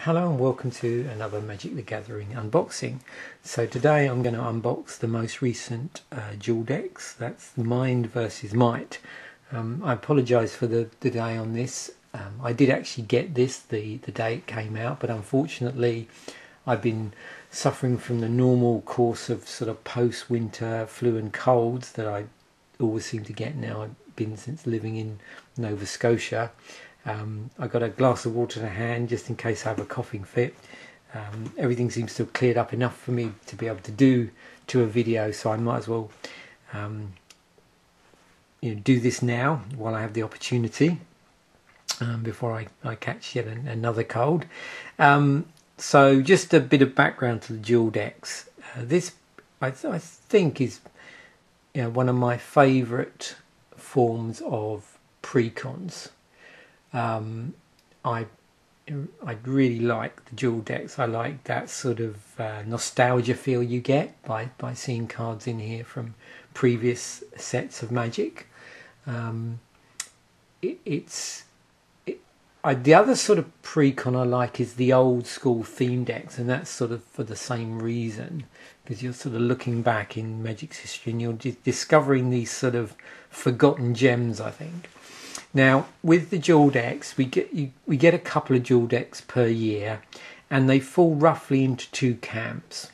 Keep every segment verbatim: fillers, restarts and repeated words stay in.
Hello and welcome to another Magic the Gathering unboxing. So today I'm going to unbox the most recent uh, dual decks. That's Mind versus Might. Um, I apologise for the delay on this. Um, I did actually get this the, the day it came out, but unfortunately I've been suffering from the normal course of sort of post-winter flu and colds that I always seem to get now. I've been since living in Nova Scotia. Um, I got a glass of water in hand just in case I have a coughing fit. Um, everything seems to have cleared up enough for me to be able to do to a video, so I might as well um, you know, do this now while I have the opportunity um, before I, I catch yet an, another cold. Um, so just a bit of background to the dual decks. Uh, this I, th I think is you know, one of my favourite forms of precons. Um, I I really like the dual decks. I like that sort of uh, nostalgia feel you get by by seeing cards in here from previous sets of Magic. Um, it, it's it, I, the other sort of precon I like is the old school theme decks, and that's sort of for the same reason, because you're sort of looking back in Magic's history and you're discovering these sort of forgotten gems, I think. Now, with the dual decks, we get you, we get a couple of dual decks per year, and they fall roughly into two camps.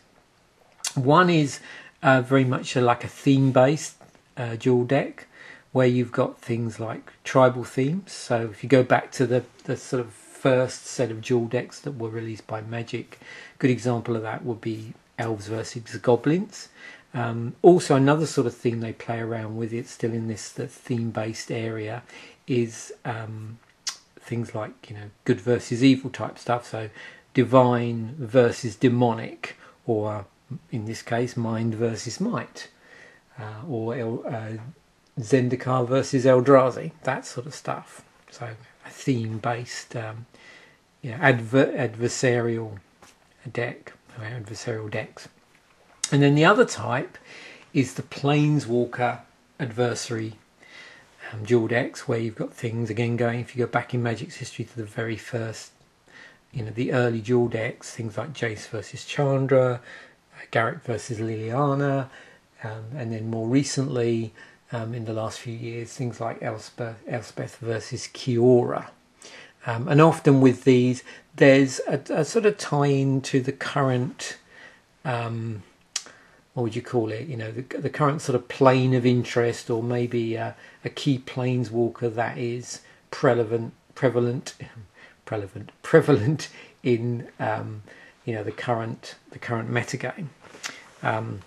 One is uh, very much a, like a theme-based uh, dual deck, where you've got things like tribal themes. So if you go back to the, the sort of first set of dual decks that were released by Magic, a good example of that would be Elves versus Goblins. Um, also, another sort of thing they play around with, it's still in this the theme-based area, is um, things like, you know, good versus evil type stuff. So divine versus demonic, or in this case, mind versus might, uh, or El, uh, Zendikar versus Eldrazi, that sort of stuff. So a theme-based, um, you know, adver adversarial deck, or adversarial decks. And then the other type is the Planeswalker adversary um, dual decks, where you've got things again going, if you go back in Magic's history to the very first, you know, the early dual decks, things like Jace versus Chandra, uh, Garrett versus Liliana, um, and then more recently, um, in the last few years, things like Elspeth, Elspeth versus Kiora. Um, and often with these, there's a, a sort of tie-in to the current um, what would you call it, you know, the, the current sort of plane of interest, or maybe uh, a key planeswalker that is prevalent, prevalent, prevalent, prevalent in, um, you know, the current, the current metagame. Um,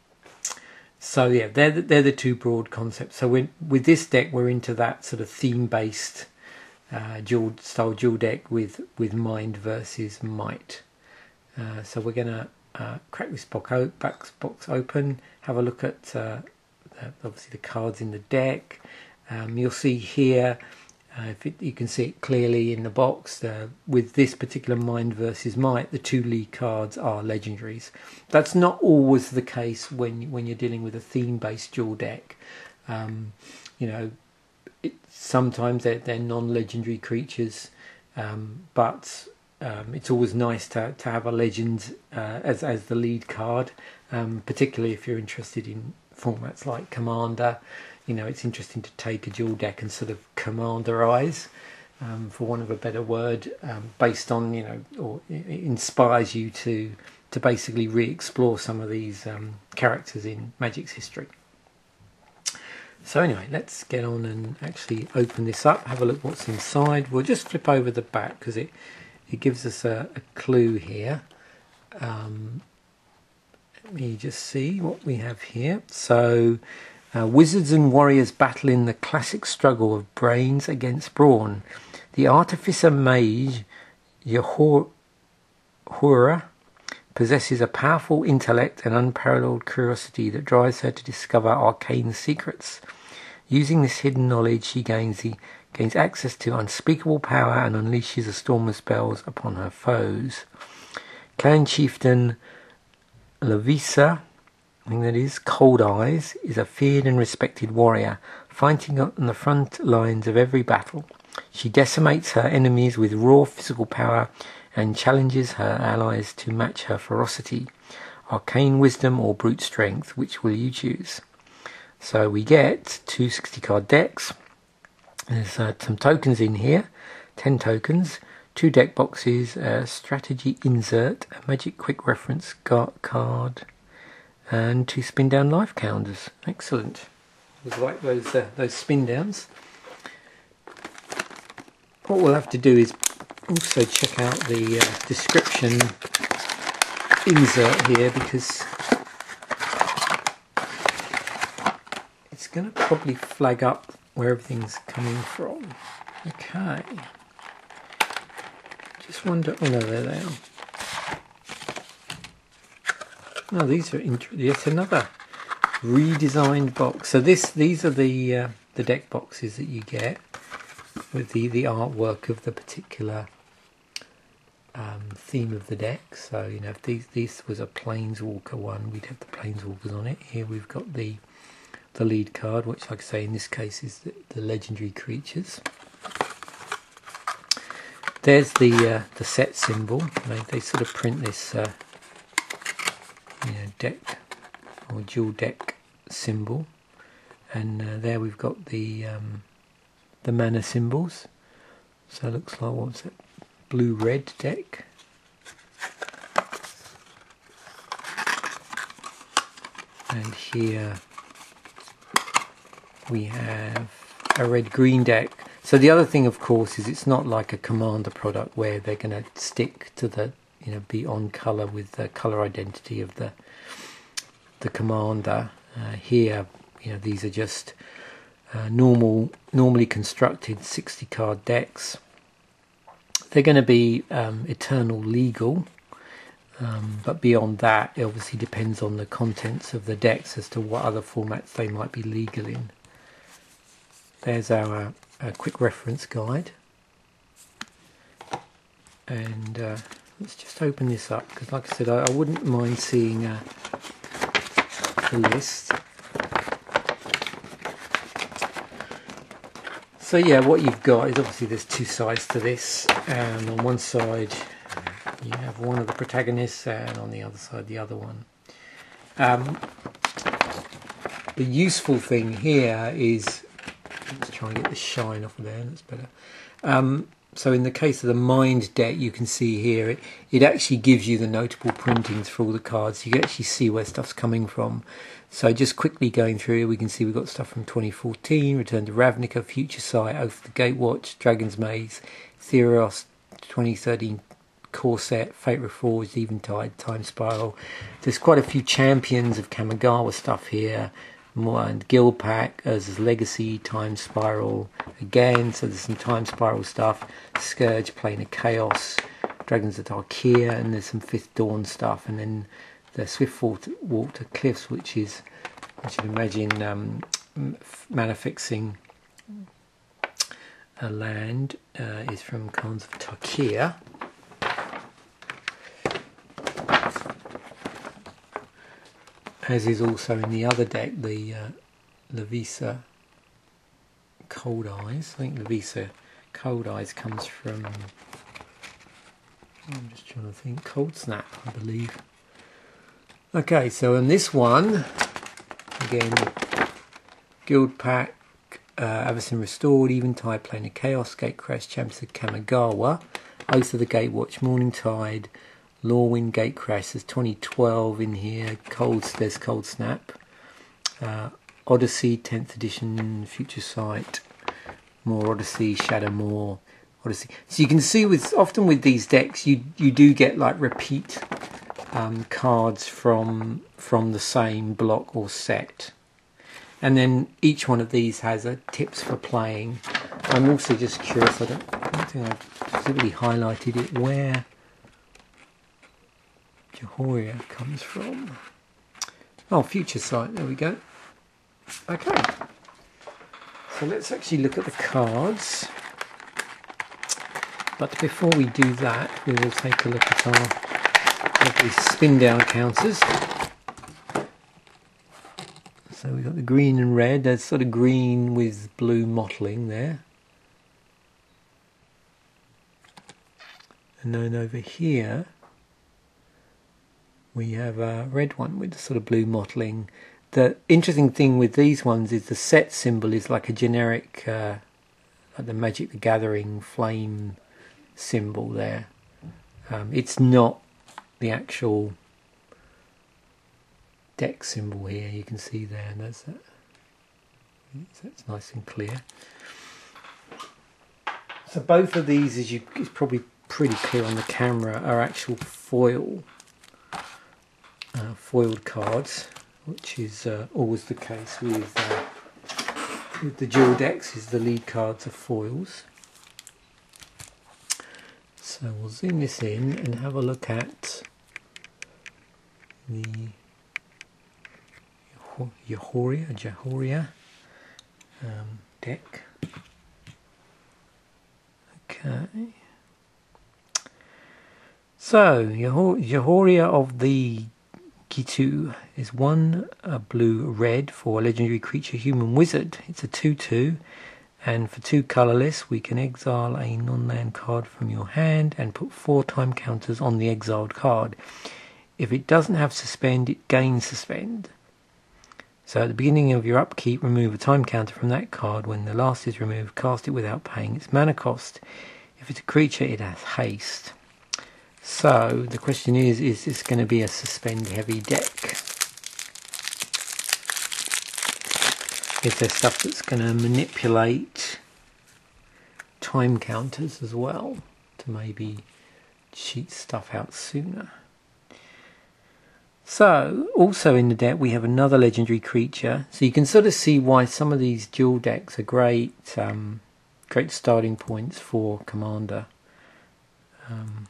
so yeah, they're the, they're the two broad concepts. So with with this deck, we're into that sort of theme-based uh, dual style dual deck with with Mind versus Might. Uh, so we're gonna Uh, crack this box, box open, have a look at uh, the, obviously the cards in the deck. Um, you'll see here, uh, if it, you can see it clearly in the box, uh, with this particular Mind versus Might, the two lead cards are legendaries. That's not always the case when, when you're dealing with a theme-based dual deck. Um, you know, it, sometimes they're, they're non-legendary creatures, um, but Um, it's always nice to, to have a legend uh, as, as the lead card, um, particularly if you're interested in formats like Commander. You know, it's interesting to take a dual deck and sort of Commanderize, um, for want of a better word, um, based on, you know, or it inspires you to, to basically re-explore some of these um, characters in Magic's history. So anyway, let's get on and actually open this up, have a look what's inside. We'll just flip over the back because it It gives us a, a clue here. Um, let me just see what we have here. So, uh, wizards and warriors battle in the classic struggle of brains against brawn. The artificer mage, Yahora, possesses a powerful intellect and unparalleled curiosity that drives her to discover arcane secrets. Using this hidden knowledge, she gains the gains access to unspeakable power and unleashes a storm of spells upon her foes. Clan Chieftain Lavisa, I think that is, Cold Eyes, is a feared and respected warrior, fighting on the front lines of every battle. She decimates her enemies with raw physical power and challenges her allies to match her ferocity. Arcane wisdom or brute strength, which will you choose? So we get two sixty card decks. There's uh, some tokens in here, ten tokens, two deck boxes, a strategy insert, a magic quick reference card, and two spin down life counters. Excellent. I like those uh, those spin downs. What we'll have to do is also check out the uh, description insert here, because it's going to probably flag up where everything's coming from. Okay. Just wonder. Oh no, there they are. Oh, these are interesting. Yet another redesigned box. So this, these are the uh, the deck boxes that you get with the the artwork of the particular um, theme of the deck. So you know, if these this was a Planeswalker one, we'd have the Planeswalkers on it. Here we've got the the lead card, which, like I say, in this case is the, the legendary creatures. There's the uh, the set symbol. They, they sort of print this uh, you know, deck or dual deck symbol, and uh, there we've got the um, the mana symbols. So it looks like, what's it, blue red deck. And here we have a red green deck. So the other thing, of course, is it's not like a Commander product where they're going to stick to the, you know, be on colour with the colour identity of the the Commander. Uh, here, you know, these are just uh, normal, normally constructed sixty card decks. They're going to be um, Eternal legal, um, but beyond that, it obviously depends on the contents of the decks as to what other formats they might be legal in. There's our uh, quick reference guide, and uh, let's just open this up, because like I said, I, I wouldn't mind seeing uh, the list. So yeah, what you've got is, obviously there's two sides to this, and on one side you have one of the protagonists, and on the other side the other one. Um, the useful thing here is, let's try and get the shine off of there, that's better. Um, so in the case of the Mind deck, you can see here, it, it actually gives you the notable printings for all the cards. You can actually see where stuff's coming from. So just quickly going through, we can see we've got stuff from twenty fourteen, Return to Ravnica, Future Sight, Oath of the Gatewatch, Dragon's Maze, Theros, twenty thirteen Core Set, Fate Reforged, Eventide, Time Spiral. There's quite a few champions of Kamigawa stuff here. More, and Guild Pack, as there's Legacy, Time Spiral again, so there's some Time Spiral stuff, Scourge, Plane of Chaos, Dragons of Tarkir, and there's some Fifth Dawn stuff, and then the Swiftwater Water Cliffs, which is, I should imagine, um, mana fixing a land, uh, is from Khans of Tarkir. As is also in the other deck, the uh, Levisa Cold Eyes. I think Levisa Cold Eyes comes from, I'm just trying to think, Cold Snap, I believe. Okay, so in this one, again, Guild Pack, uh, Avacyn Restored, Eventide, Plane of Chaos, Gatecrash, Champions of Kamigawa, Oath of the Gatewatch, Morningtide, Lorwyn, Gatecrash, there's twenty twelve in here, Cold, there's Cold Snap, uh, Odyssey, tenth edition, Future Sight, more Odyssey, Shadowmoor, Odyssey. So you can see with, often with these decks, you you do get like repeat um, cards from from the same block or set. And then each one of these has a tips for playing. I'm also just curious, I don't, I don't think I've specifically highlighted it, where Jahoria comes from. Oh, Future Sight, there we go. Okay, so let's actually look at the cards, but before we do that, we will take a look at our lovely spin down counters. So we've got the green and red, there's sort of green with blue mottling there. And then over here we have a red one with the sort of blue mottling. The interesting thing with these ones is the set symbol is like a generic, uh, like the Magic the Gathering flame symbol there. Um, it's not the actual deck symbol here. You can see there, and that's that. That's nice and clear. So both of these, as you, it's probably pretty clear on the camera, are actual foil, uh, foiled cards, which is uh, always the case with, uh, with the dual decks. Is the lead cards are foils. So we'll zoom this in and have a look at the Jahoria, Jahoria um, deck. Okay. So Jahoria of the Gitu is one a blue red for a legendary creature human wizard. It's a two two, and for two colourless we can exile a non-land card from your hand and put four time counters on the exiled card. If it doesn't have suspend, it gains suspend. So at the beginning of your upkeep, remove a time counter from that card. When the last is removed, cast it without paying its mana cost. If it's a creature, it has haste. So the question is, is this going to be a suspend heavy deck? Is there stuff that's going to manipulate time counters as well to maybe cheat stuff out sooner? So, also in the deck we have another legendary creature. So you can sort of see why some of these dual decks are great, um, great starting points for Commander. Um,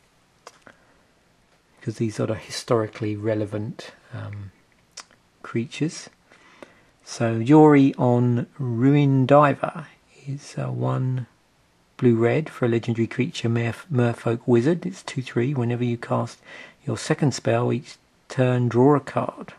because these are the historically relevant um, creatures. So Yori on Ruin Diver is uh, one blue-red for a legendary creature, Merf Merfolk Wizard. It's two three. Whenever you cast your second spell, each turn draw a card.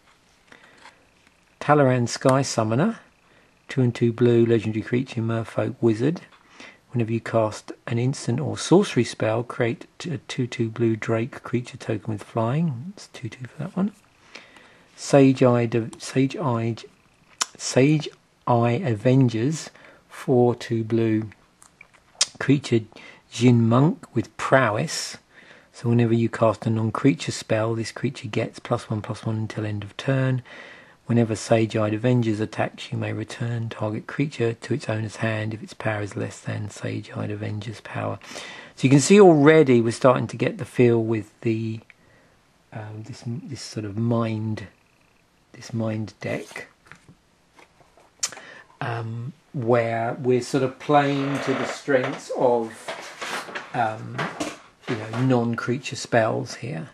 Talaran Sky Summoner, two and two blue legendary creature, Merfolk Wizard. Whenever you cast an instant or sorcery spell, create a two two blue Drake creature token with flying. It's two two for that one. Sage Eye, Sage Eye, Sage Eye Avengers, four two blue creature, Jin Monk with prowess. So whenever you cast a non-creature spell, this creature gets plus one plus one until end of turn. Whenever Sage-Eyed Avengers attacks, you may return target creature to its owner's hand if its power is less than Sage-Eyed Avengers' power. So you can see already we're starting to get the feel with the um, this this sort of mind this mind deck, um, where we're sort of playing to the strengths of um, you know, non-creature spells here.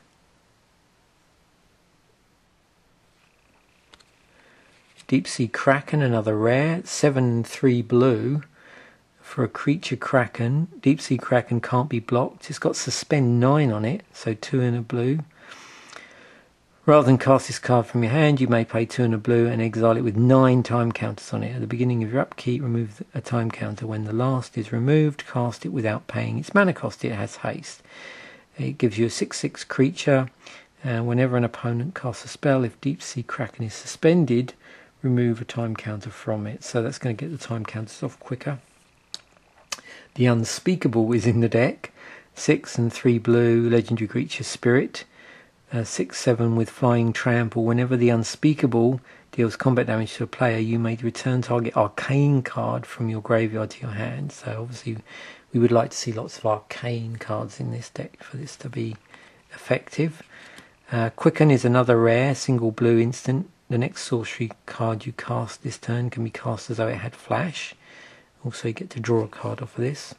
Deep Sea Kraken, another rare, seven three blue for a creature Kraken. Deep Sea Kraken can't be blocked. It's got suspend nine on it, so two in a blue. Rather than cast this card from your hand, you may pay two in a blue and exile it with nine time counters on it. At the beginning of your upkeep, remove a time counter. When the last is removed, cast it without paying its mana cost. It has haste. It gives you a six six creature, and whenever an opponent casts a spell, if Deep Sea Kraken is suspended, remove a time counter from it. So that's going to get the time counters off quicker. The Unspeakable is in the deck. Six and three blue legendary creature Spirit. Uh, six seven with flying trample. Whenever the Unspeakable deals combat damage to a player, you may return target arcane card from your graveyard to your hand. So obviously we would like to see lots of arcane cards in this deck for this to be effective. Uh, Quicken is another rare, single blue instant. The next sorcery card you cast this turn can be cast as though it had flash. Also you get to draw a card off of this.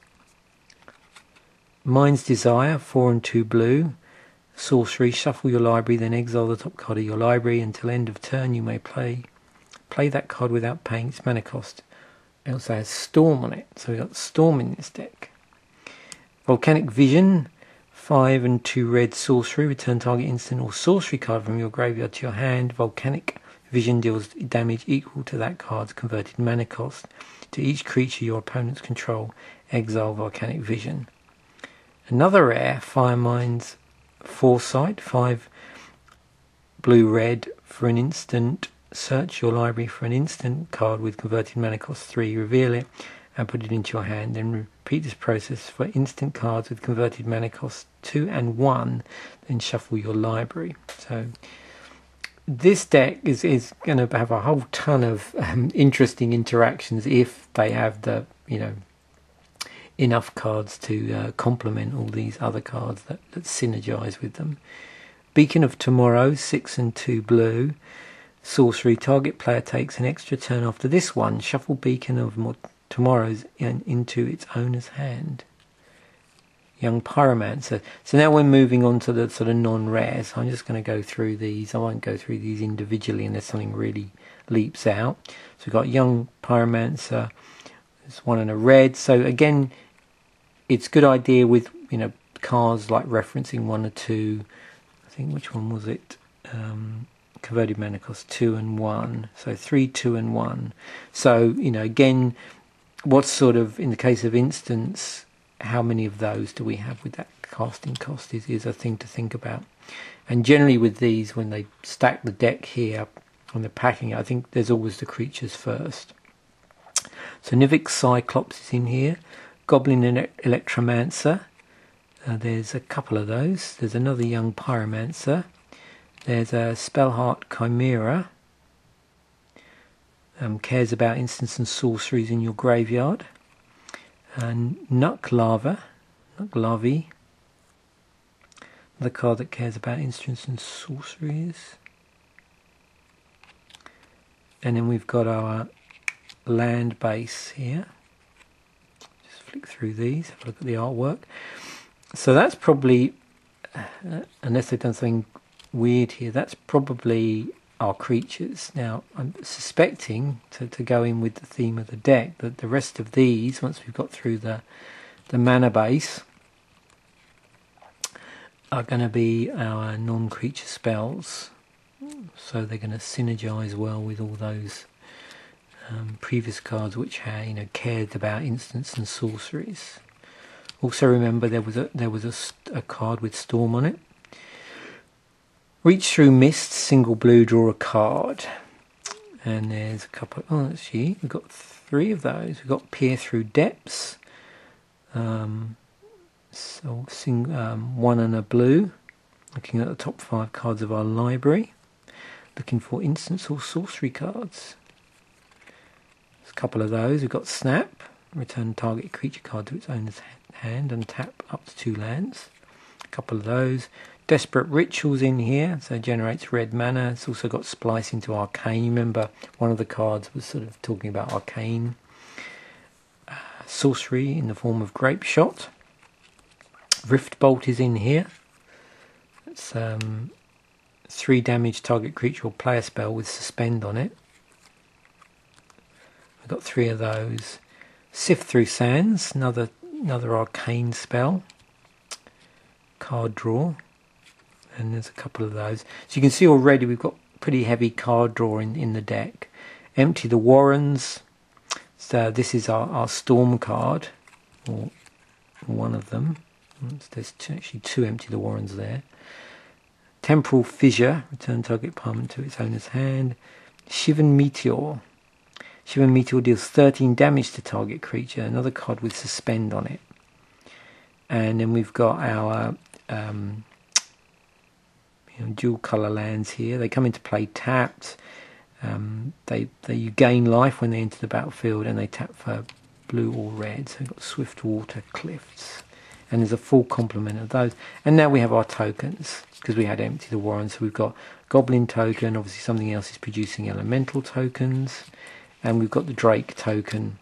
Mind's Desire, four and two blue. Sorcery, shuffle your library, then exile the top card of your library. Until end of turn you may play play that card without paying its mana cost. It also has Storm on it, so we've got Storm in this deck. Volcanic Vision, five and two red sorcery, return target instant or sorcery card from your graveyard to your hand. Volcanic Vision deals damage equal to that card's converted mana cost. To each creature your opponents control, exile Volcanic Vision. Another rare, Firemind's Foresight, five blue red for an instant. Search your library for an instant card with converted mana cost three, reveal it and put it into your hand, then repeat this process for instant cards with converted mana cost two and one, then shuffle your library. So this deck is, is going to have a whole ton of um, interesting interactions if they have the, you know, enough cards to uh, complement all these other cards that, that synergize with them. Beacon of Tomorrow, six and two blue. Sorcery, target player takes an extra turn after this one. Shuffle Beacon of Tomorrow's in, into its owner's hand. Young Pyromancer. So now we're moving on to the sort of non-rares. I'm just going to go through these. I won't go through these individually unless something really leaps out. So we've got Young Pyromancer. There's one in a red. So again, it's a good idea with, you know, cards like referencing one or two. I think, which one was it? Um, converted mana cost two and one. So three, two and one. So, you know, again, what sort of, in the case of instance, how many of those do we have with that casting cost is, is a thing to think about. And generally with these, when they stack the deck here on the packing, I think there's always the creatures first. So Nivix Cyclops is in here. Goblin and Electromancer. Uh, there's a couple of those. There's another Young Pyromancer. There's a Spellheart Chimera. Um, cares about instants and sorceries in your graveyard. And Nuklava, Nuklavi, the card that cares about instants and sorceries. And then we've got our land base here. Just flick through these, have a look at the artwork. So that's probably, uh, unless they've done something weird here, that's probably our creatures. Now I'm suspecting, to, to go in with the theme of the deck, that the rest of these, once we've got through the the mana base, are going to be our non-creature spells, so they're going to synergize well with all those um, previous cards which had, you know, cared about instants and sorceries. Also remember there was a there was a, a card with Storm on it. Reach through Mist, single blue, draw a card. And there's a couple, oh actually, we've got three of those. We've got Peer Through Depths. Um, so sing, um, one and a blue. Looking at the top five cards of our library. Looking for instants or sorcery cards. There's a couple of those. We've got Snap. Return target creature card to its owner's hand and tap up to two lands. A couple of those. Desperate Rituals in here, so it generates red mana. It's also got Splice into Arcane. Remember, one of the cards was sort of talking about Arcane. Uh, sorcery in the form of Grape Shot. Rift Bolt is in here. It's um, three damage target creature or player spell with Suspend on it. We've got three of those. Sift Through Sands, another another Arcane spell. Card draw. And there's a couple of those. So you can see already we've got pretty heavy card draw in, in the deck. Empty the Warrens. So this is our, our Storm card, or one of them. There's two, actually two Empty the Warrens there. Temporal Fissure, return target permanent to its owner's hand. Shivan Meteor. Shivan Meteor deals thirteen damage to target creature. Another card with Suspend on it. And then we've got our um, you know, dual colour lands here. They come into play tapped. Um, they they you gain life when they enter the battlefield, and they tap for blue or red. So we've got Swiftwater Cliffs, and there's a full complement of those. And now we have our tokens, because we had Empty the Warren. So we've got Goblin token. Obviously something else is producing elemental tokens, and we've got the Drake token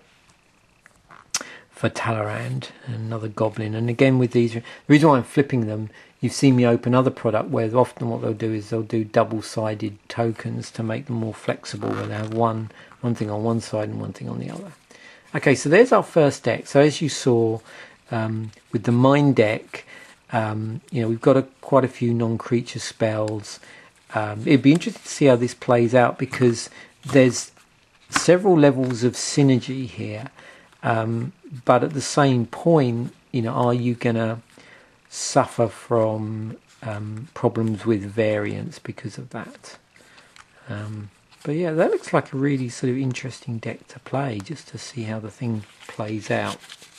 for Tallarand, and another Goblin. And again with these, the reason why I'm flipping them, you've seen me open other product where often what they'll do is they'll do double-sided tokens to make them more flexible, where they have one one thing on one side and one thing on the other. Okay, so there's our first deck. So as you saw um, with the Mind deck, um, you know, we've got a, quite a few non-creature spells. Um, it'd be interesting to see how this plays out, because there's several levels of synergy here. Um, but at the same point, you know, are you gonna suffer from um, problems with variance because of that. Um, but yeah, that looks like a really sort of interesting deck to play, just to see how the thing plays out.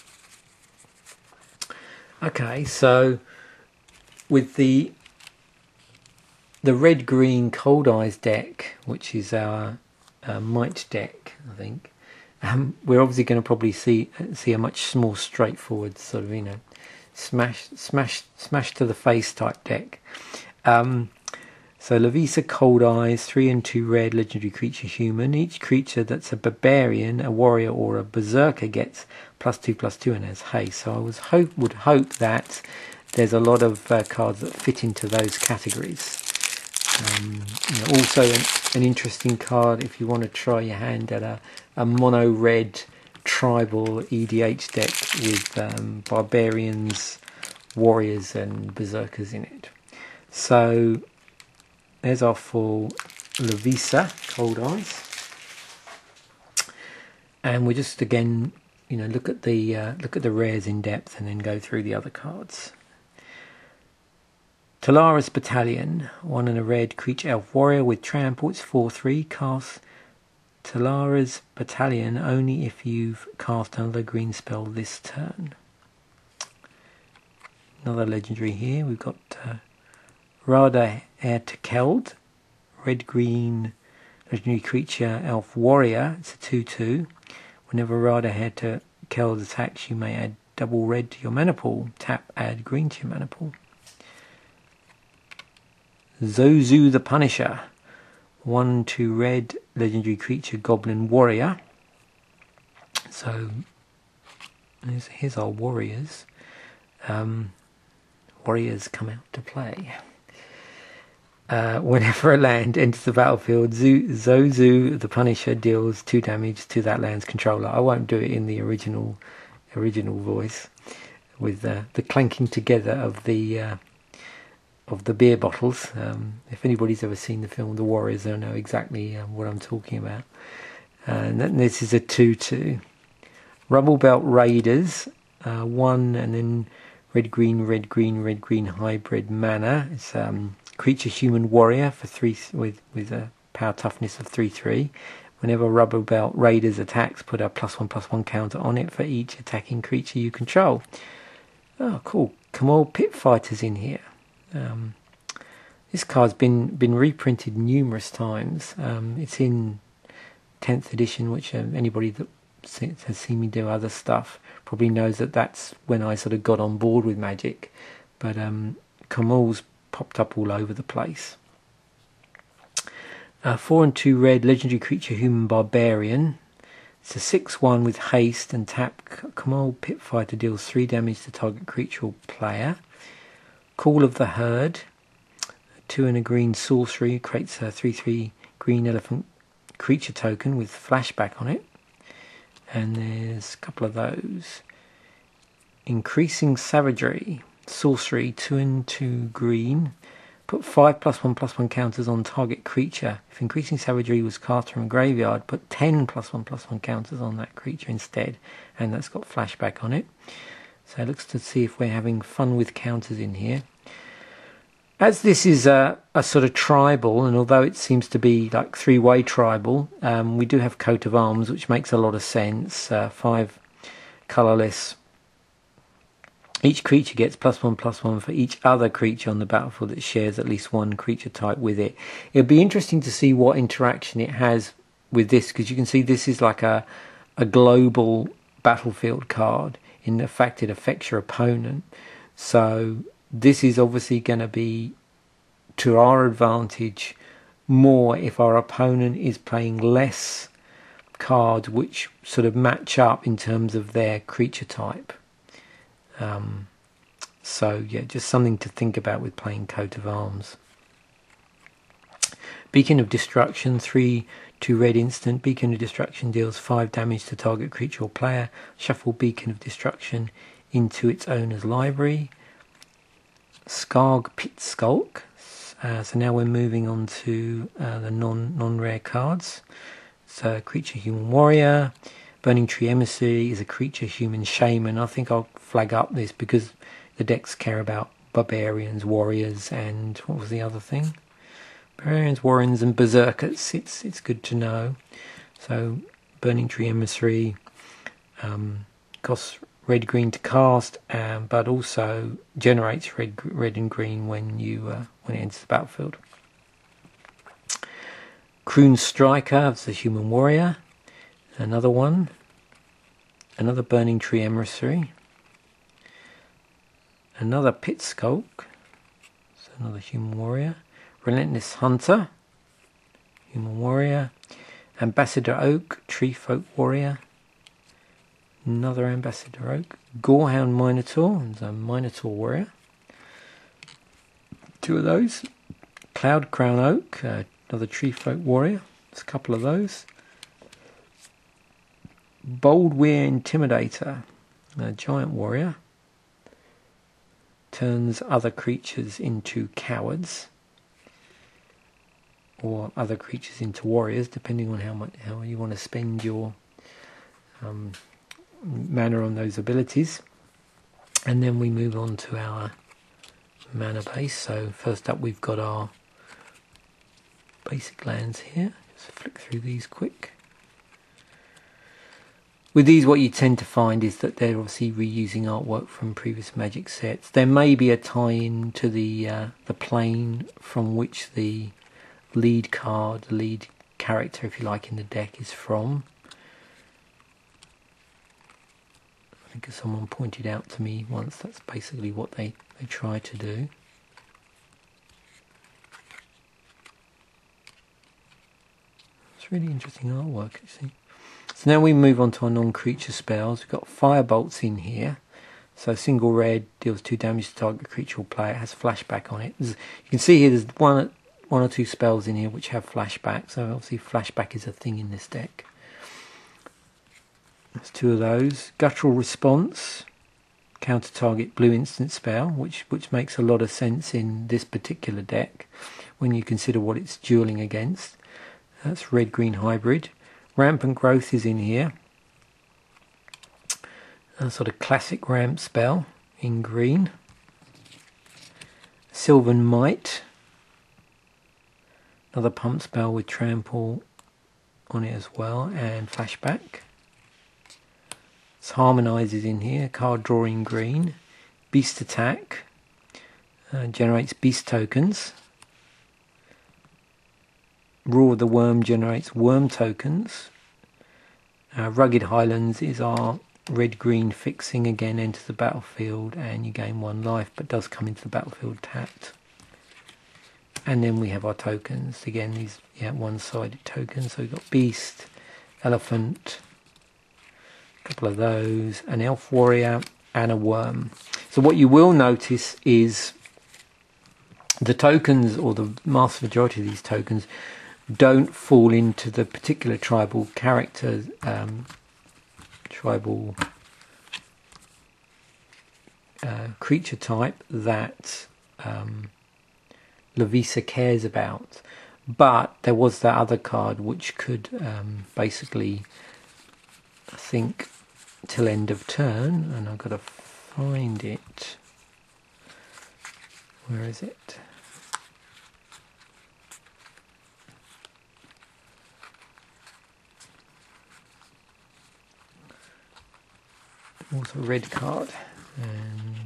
Okay, so with the the red green Cold Eyes deck, which is our uh, Might deck, I think, um, we're obviously going to probably see see a much more straightforward sort of, you know, smash smash smash to the face type deck. Um, so Lavisa Cold Eyes, three and two red, legendary creature human. Each creature that's a barbarian, a warrior, or a berserker gets plus two plus two and has haste. So I was hope would hope that there's a lot of uh, cards that fit into those categories. Um, you know, also an, an interesting card if you want to try your hand at a, a mono red tribal E D H deck with um, barbarians, warriors, and berserkers in it. So there's our full Lavisa Cold Eyes, and we just again, you know, look at the uh, look at the rares in depth, and then go through the other cards. Talara's Battalion, one and a red creature elf warrior with trample. It's four three. Cast Talara's Battalion only if you've cast another green spell this turn. Another legendary here. We've got uh, Rada Ertekeld, red green legendary creature elf warrior. It's a two two. Whenever Rada Ertekeld attacks, you may add double red to your mana pool. Tap, add green to your mana pool. Zozu the Punisher, one two red legendary creature goblin warrior. So here's, here's our warriors. Um, warriors come out to play. Uh, whenever a land enters the battlefield, Zozu the Punisher deals two damage to that land's controller. I won't do it in the original original voice with uh, the clanking together of the uh, of the beer bottles. Um, if anybody's ever seen the film The Warriors, they'll know exactly uh, what I'm talking about. Uh, and then this is a two two. Rubble Belt Raiders, uh, one and then red green red green red green hybrid mana. It's um, creature human warrior for three with with a power toughness of three three. Whenever Rubble Belt Raiders attacks, put a plus one plus one counter on it for each attacking creature you control. Oh, cool! Kamal Pit Fighters in here. Um, this card's been been reprinted numerous times. Um, it's in tenth edition, which um, anybody that has seen me do other stuff probably knows that that's when I sort of got on board with Magic. But um, Kamal's popped up all over the place. Uh, four and two red legendary creature human barbarian. It's a six one with haste and tap. Kamal Pit Fighter deals three damage to target creature or player. Call of the Herd, two and a green sorcery, creates a three three green elephant creature token with flashback on it. And there's a couple of those. Increasing Savagery, sorcery, two and two green. Put five plus one plus one counters on target creature. If Increasing Savagery was cast from a graveyard, put ten plus one plus one counters on that creature instead. And that's got flashback on it. So it looks to see if we're having fun with counters in here. As this is a, a sort of tribal, and although it seems to be like three-way tribal, um, we do have coat of arms, which makes a lot of sense. Uh, five colourless. Each creature gets plus one plus one for each other creature on the battlefield that shares at least one creature type with it. It'll be interesting to see what interaction it has with this, because you can see this is like a, a global battlefield card. In the fact it affects your opponent. So this is obviously going to be to our advantage more if our opponent is playing less cards which sort of match up in terms of their creature type. Um, so yeah, just something to think about with playing Coat of Arms. Beacon of Destruction, three two red instant. Beacon of Destruction deals five damage to target creature or player. Shuffle Beacon of Destruction into its owner's library. Skarg Pit Skulk. Uh, so now we're moving on to uh, the non non rare cards. So creature human warrior. Burning Tree Emissary is a creature human shaman. I think I'll flag up this because the decks care about barbarians, warriors, and what was the other thing? Barbarians, warriors, and berserkers. It's it's good to know. So Burning Tree Emissary um, costs red green to cast, um, but also generates red red and green when you uh, when it enters the battlefield. Croon Striker, that's a human warrior. Another one. Another Burning Tree Emissary. Another Pit Skulk. So another human warrior. Relentless Hunter. Human warrior. Ambassador Oak, Tree Folk Warrior. Another Ambassador Oak. Gorehound Minotaur, and a Minotaur Warrior. Two of those. Cloud Crown Oak, uh, another Tree Folk Warrior. There's a couple of those. Bold Weir Intimidator, a Giant Warrior. Turns other creatures into cowards, or other creatures into warriors, depending on how much how you want to spend your um, mana on those abilities. And then we move on to our mana base. So first up, we've got our basic lands here. Just flick through these quick. With these, what you tend to find is that they're obviously reusing artwork from previous Magic sets. There may be a tie-in to the uh, the plane from which the lead card, the lead character, if you like, in the deck is from. I think as someone pointed out to me once, that's basically what they, they try to do. It's really interesting artwork, actually. So now we move on to our non-creature spells. We've got Firebolts in here. So single red, deals two damage to target creature or player. It has flashback on it. There's, you can see here there's one, one or two spells in here which have flashback. So obviously flashback is a thing in this deck. There's two of those. Guttural Response. Counter target blue instant spell, which, which makes a lot of sense in this particular deck when you consider what it's dueling against. That's red-green hybrid. Rampant Growth is in here. A sort of classic ramp spell in green. Sylvan Might. Another pump spell with trample on it as well, and flashback. Harmonise is in here. Card draw in green. Beast Attack. Uh, generates beast tokens. Roar of the Worm generates worm tokens. Uh, Rugged Highlands is our red-green fixing. Again, enters the battlefield and you gain one life, but does come into the battlefield tapped. And then we have our tokens. Again, these yeah one-sided tokens. So we've got Beast, Elephant, a couple of those, an Elf Warrior, and a Worm. So what you will notice is the tokens, or the vast majority of these tokens, don't fall into the particular tribal character, um, tribal uh, creature type that um, Lavisa cares about. But there was that other card which could um, basically, I think, till end of turn, and I've got to find it. Where is it? Also a red card, and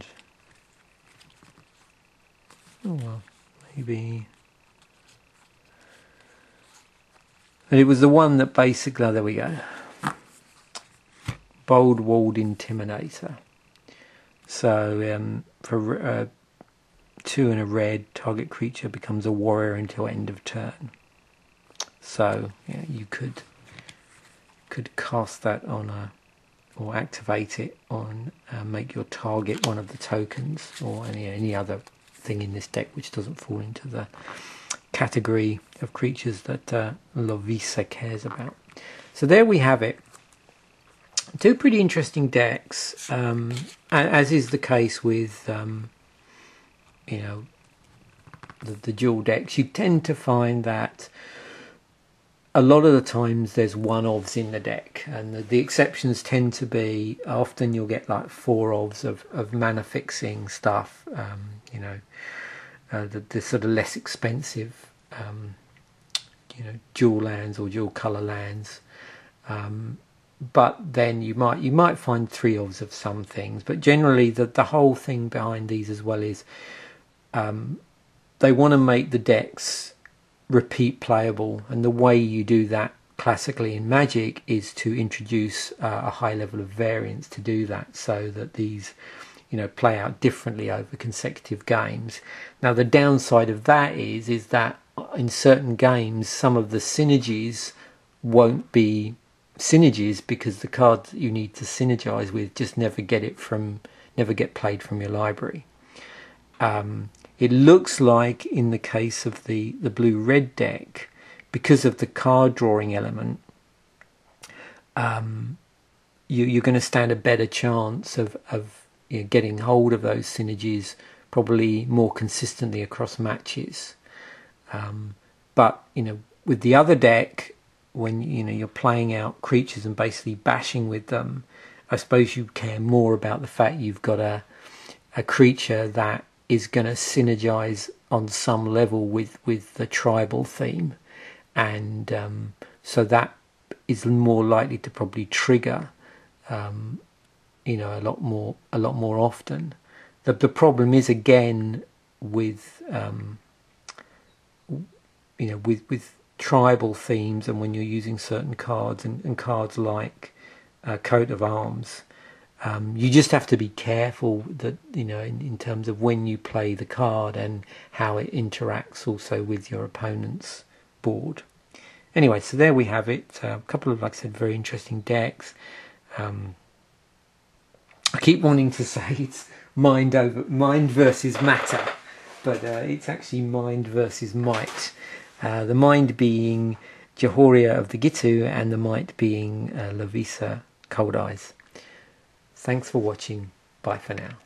oh well, maybe. And it was the one that basically, oh, there we go. Bold Walled Intimidator. So um, for uh, two and a red, target creature becomes a warrior until end of turn. So yeah, you could could cast that on a, or activate it on, uh, make your target one of the tokens, or any any other thing in this deck which doesn't fall into the category of creatures that uh, Lavisa cares about. So there we have it. Two pretty interesting decks, um, as is the case with um, you know the, the dual decks. You tend to find that a lot of the times there's one ofs in the deck, and the, the exceptions tend to be, often you'll get like four ofs of, of mana fixing stuff, um, you know, uh, the, the sort of less expensive, um, you know, dual lands or dual colour lands. Um, but then you might you might find three ofs of some things, but generally the, the whole thing behind these as well is um, they want to make the decks repeat playable, and the way you do that classically in Magic is to introduce uh, a high level of variance to do that, so that these, you know, play out differently over consecutive games. Now the downside of that is is that in certain games some of the synergies won't be synergies, because the cards that you need to synergize with just never get it from never get played from your library. Um, It looks like in the case of the, the blue-red deck, because of the card drawing element, um, you, you're going to stand a better chance of, of you know, getting hold of those synergies probably more consistently across matches. Um, but, you know, with the other deck, when you know you're playing out creatures and basically bashing with them, I suppose you care more about the fact you've got a, a creature that is going to synergize on some level with with the tribal theme, and um, so that is more likely to probably trigger um, you know a lot more a lot more often. The the problem is again with um, you know with with tribal themes, and when you're using certain cards and, and cards like uh, Coat of Arms. Um, you just have to be careful that, you know, in, in terms of when you play the card and how it interacts also with your opponent's board. Anyway, so there we have it. Uh, a couple of, like I said, very interesting decks. Um, I keep wanting to say it's mind over mind versus matter, but uh, it's actually mind versus might. Uh, the mind being Jahoria of the Gitu, and the might being uh, Lovisa Cold Eyes. Thanks for watching. Bye for now.